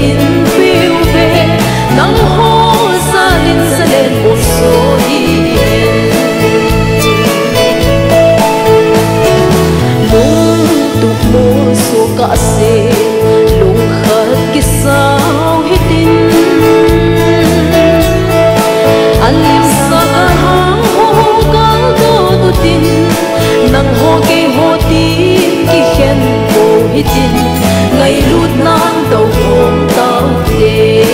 hin phiêu về nắng hô xa lên xa lên một số hiền lung tục mô số cả xe lung khát cái sao hết tin anh lim sa cả hang hô cả tô tu tin nắng hô cái hô tin cái khen cô hết tin ngày lút nan đầu hôm tao đê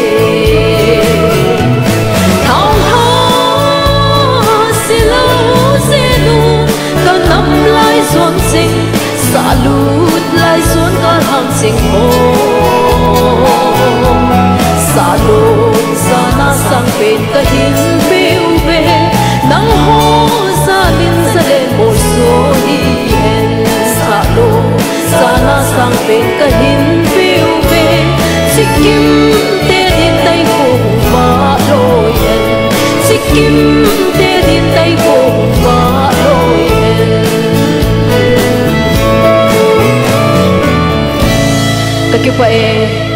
thao thao xì lâu xì nu ta nắm lại xuân sinh xa lút lại xuân cả hàng sinh hồ xa lút xa na sang bên ta hin phiêu về nắng hô xa lên xa lên một số hiền xa lút xa na sang bên ta hin phiêu về chỉ kim tê đến tay cùng mà lôi hen chỉ kim tê đến tay cùng mà lôi hen các kiểu vậy